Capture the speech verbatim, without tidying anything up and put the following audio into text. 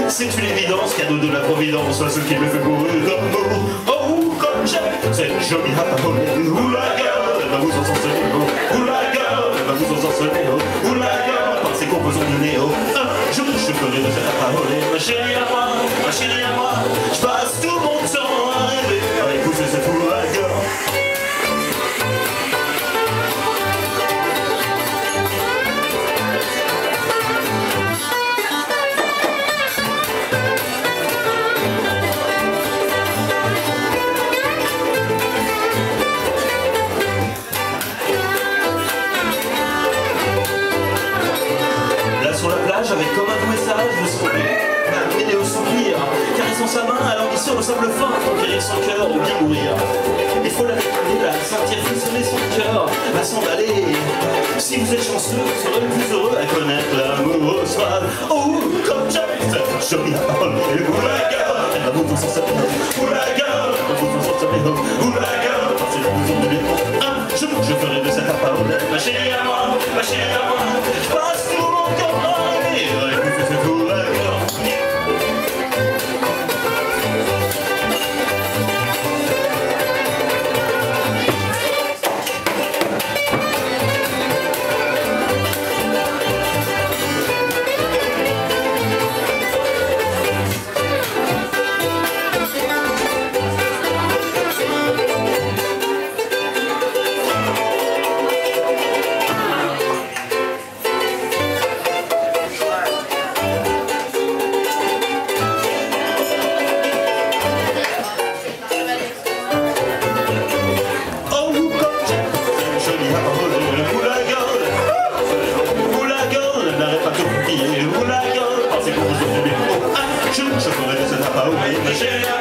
C'est une évidence, cadeau de la providence, ce qui me fait courir comme beau. Oh, comme j'aime cette jolie parole. Oulaga, elle va vous en sorceler. Oulaga, elle va vous en sorceler. Oulaga, par ses composants du néo. Un jour, je ferai de cette parole. Ma chérie à moi, ma chérie à moi, je passe tout mon temps à rêver, à écouter cette oulaga. Avec comme un doux message de sourire, et au soupir, caressant sa main, allant sur le sable fin, conquérir son cœur ou bien mourir. Il faut la découvrir, la sentir frissonner son cœur, la s'emballer. Si vous êtes chanceux, vous serez le plus heureux à connaître l'amour soir. Oh, comme j'aime cette jolie parole, oulaga, elle va vous en sortir, oulaga, elle va vous en sortir, oulaga, c'est la maison de l'époque. Un jour, je ferai de cette parole, ma chérie à moi, ma chérie à moi, je passe tout mon temps. Je ferai de cette parole,